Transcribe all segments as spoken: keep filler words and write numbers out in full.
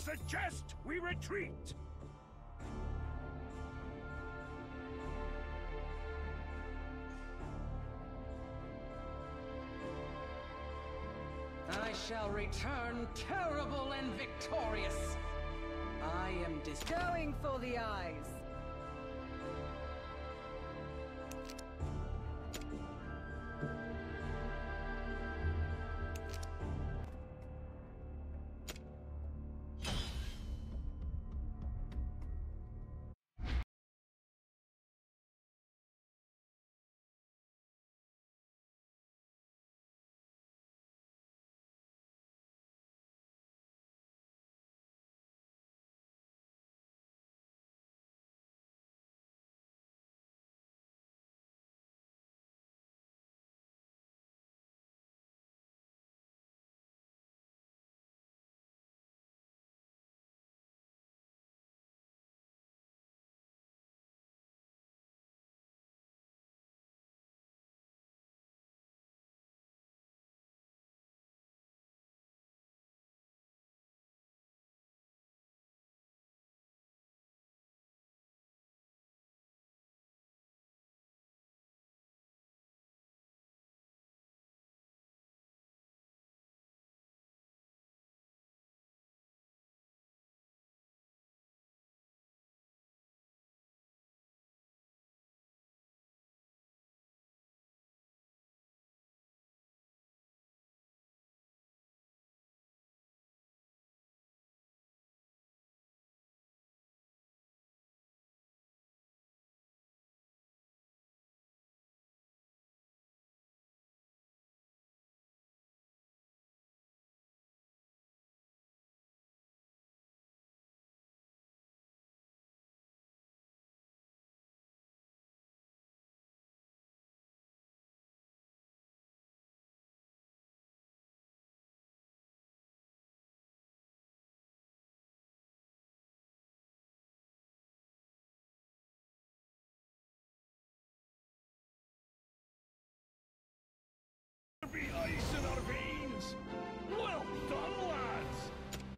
suggest we retreat. I shall return terrible and victorious. I am dis- Going for the eyes. Be ice in our veins. Well done, lads.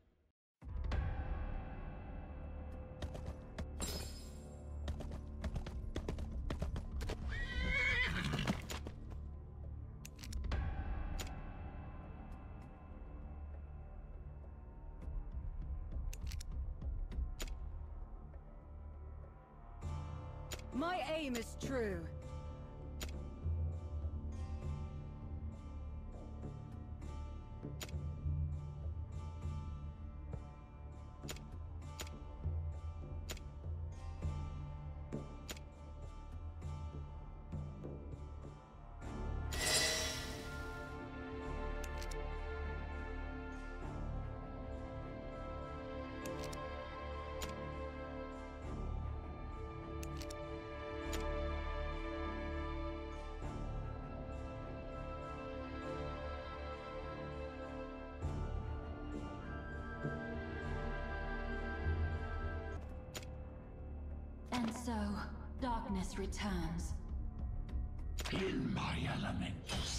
My aim is true. And so, darkness returns. In my element.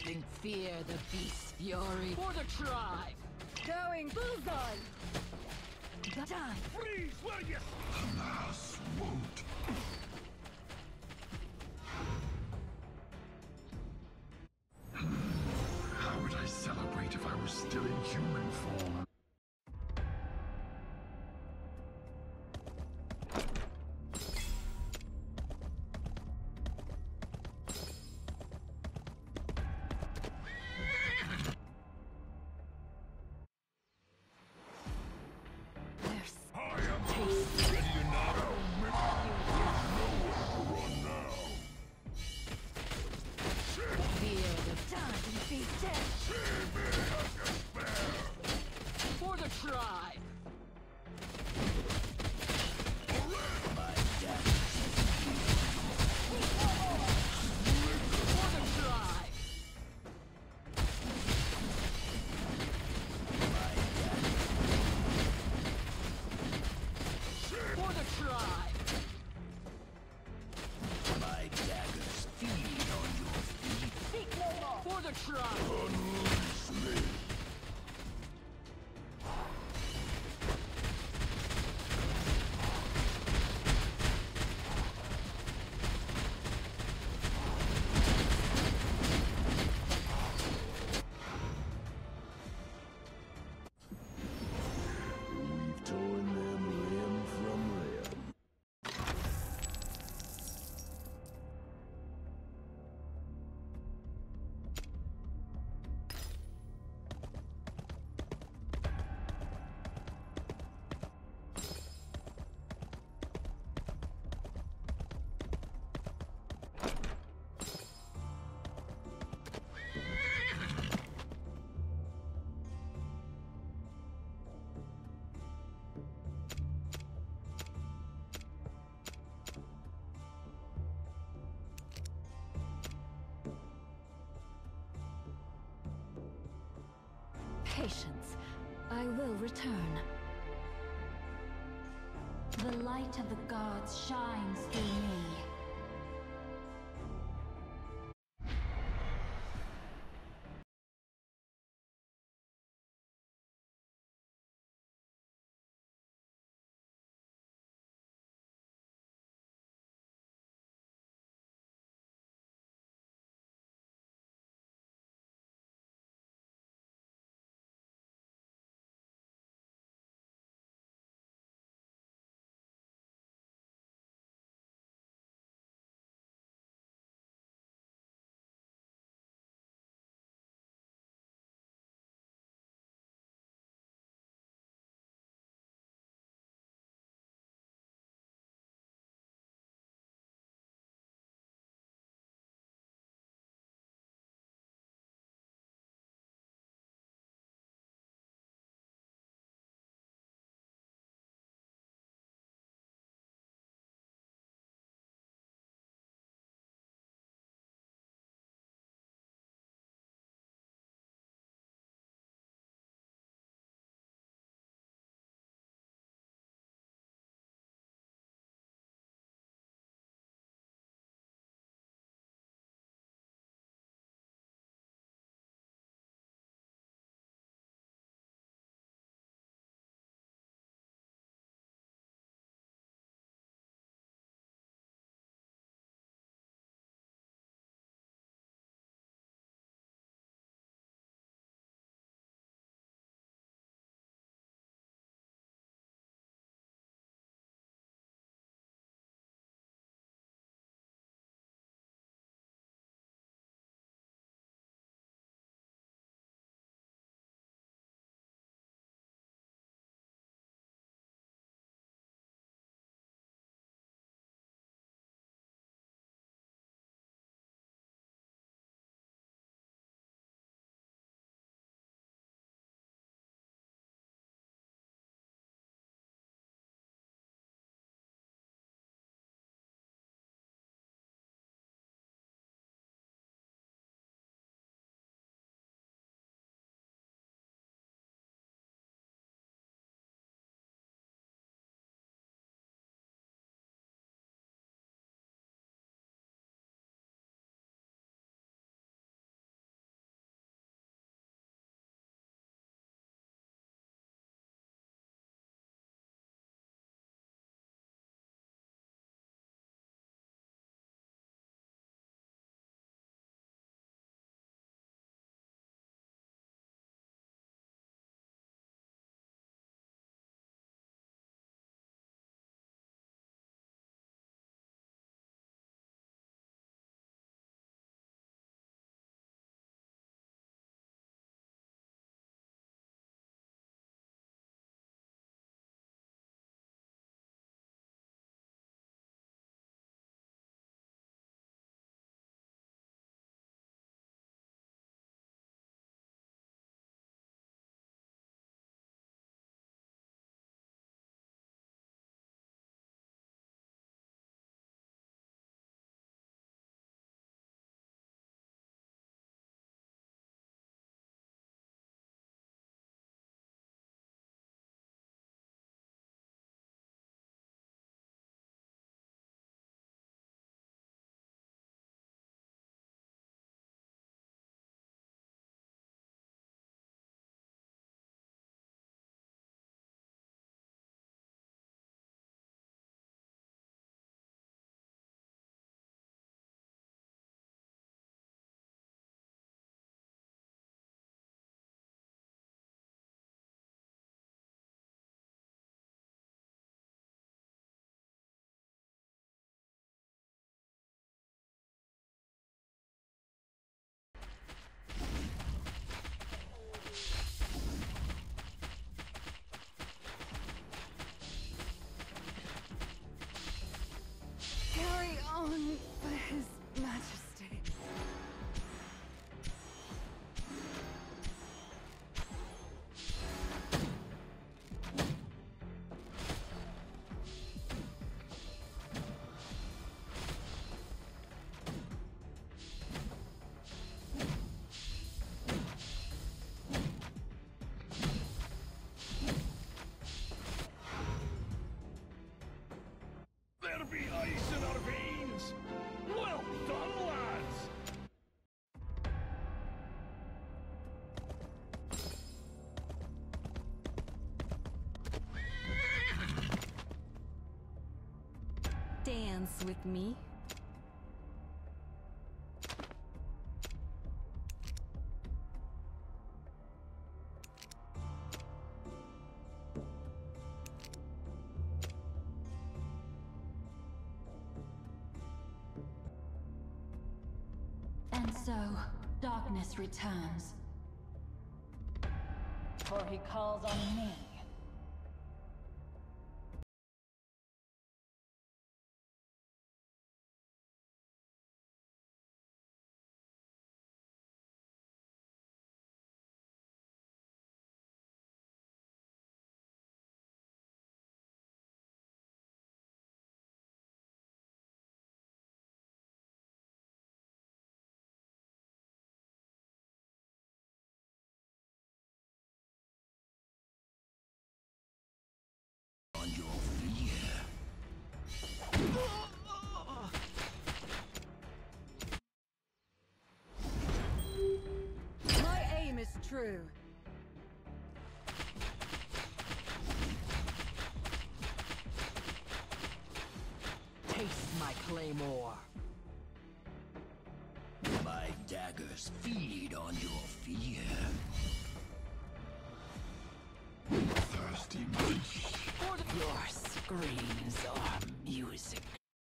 Think fear the beast's fury for the tribe. Going bullseye! Die! Freeze, will you? Alas, won't. How would I celebrate if I were still in human form? There's I am ready now. Run now. Fear the time to be dead! for the tribe. For the tribe. For the tribe. My daggers feed on your feet. Speak no more! For the tribe. Unleash me. We've torn them limb from limb. Patience. I will return. The light of the gods shines through me. dance with me? And so, darkness returns. For he calls on me. On your fear. My aim is true. Taste my claymore. My daggers feed on your fear. Thirsty munch. Your screams are music.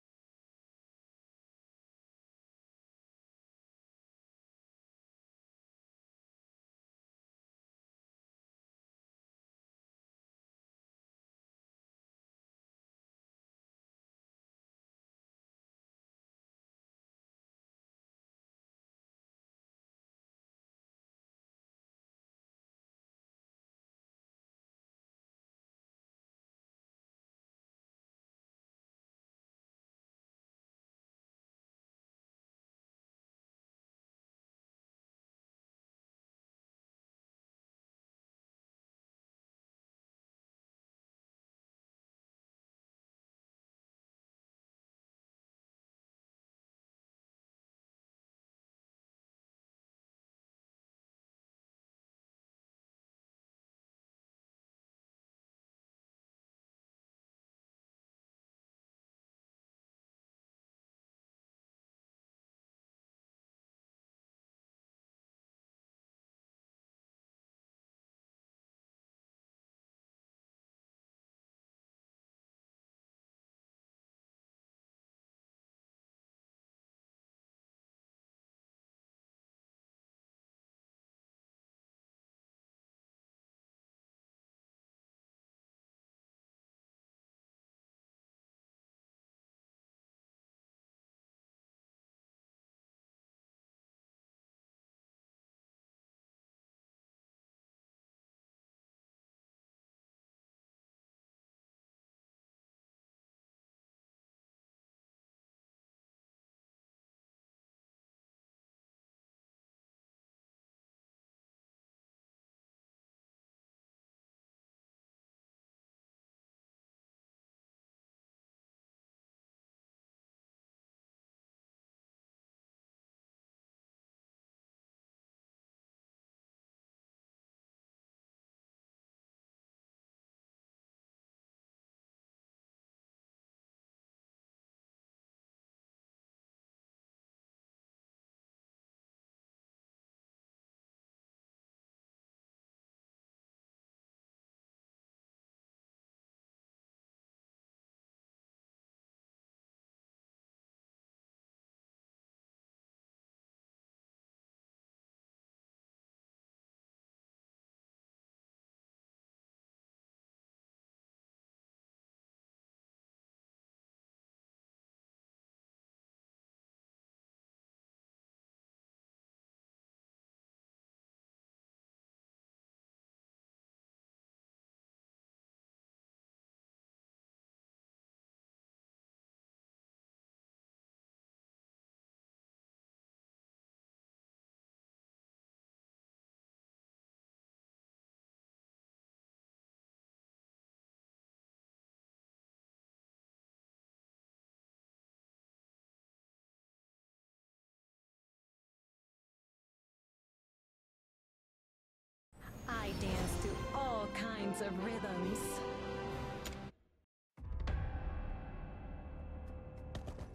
I dance to all kinds of rhythms.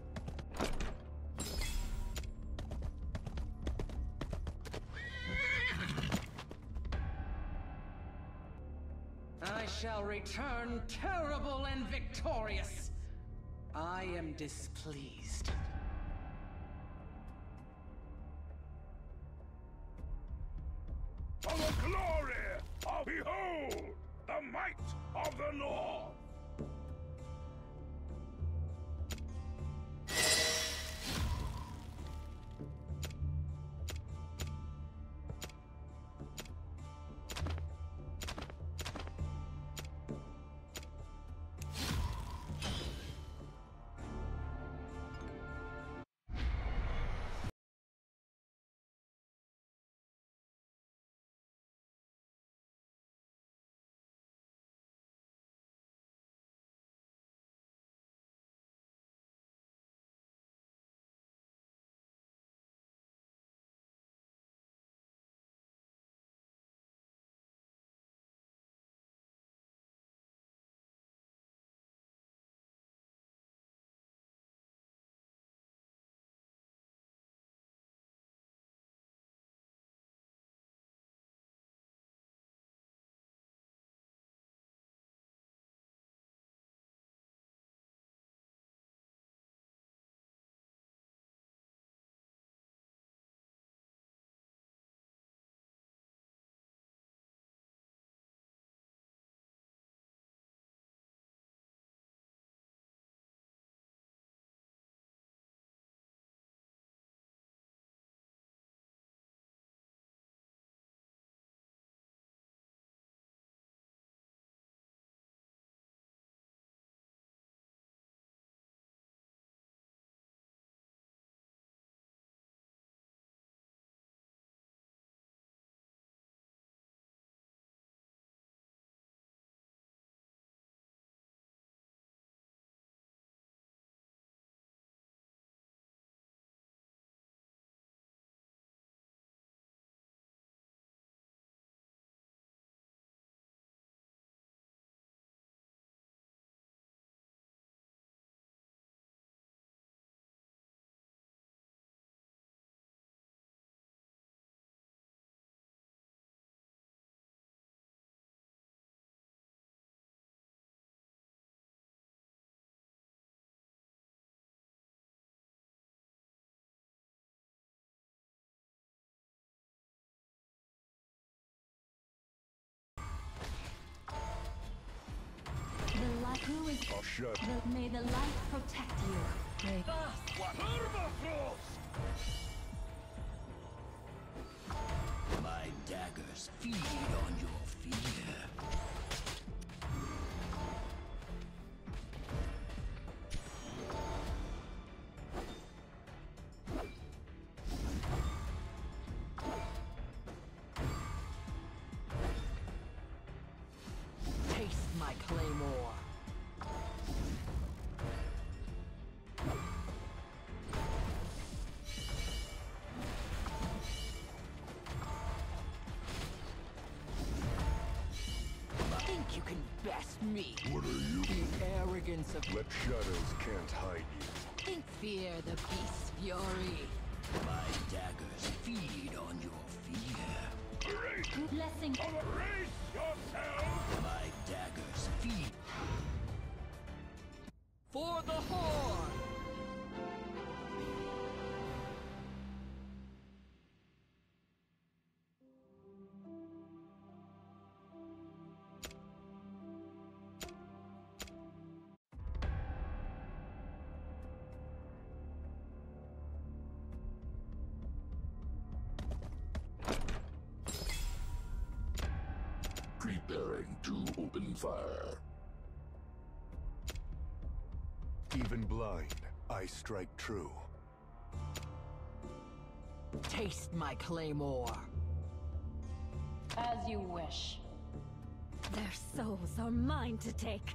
shall return terrible and victorious. I am displeased. For the glory of behold, the might of the North! The light who is I'll shut. the, may the light protect you. May Permafrost! My daggers feed on your fear. Taste my claymore. Think you can best me? What are you? The arrogance of Let shadows can't hide you. think fear the beast's fury. My daggers feed on your fear. Brace! blessing. Brace yourself! My daggers feed. For the Horde! Preparing to open fire. Even blind, I strike true. Taste my claymore. As you wish. Their souls are mine to take.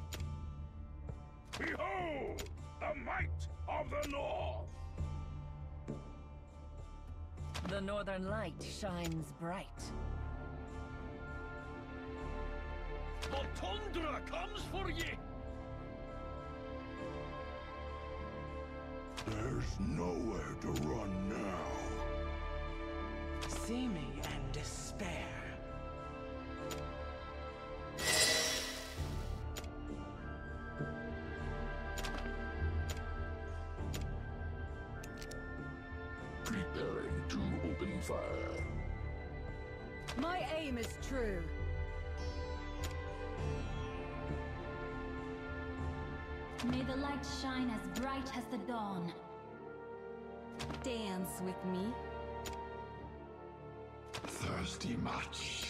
Behold, the might of the North! The northern light shines bright. The tundra comes for ye! There's nowhere to run now. Seeming and despair. fire. My aim is true. May the light shine as bright as the dawn. Dance with me. Thirsty much.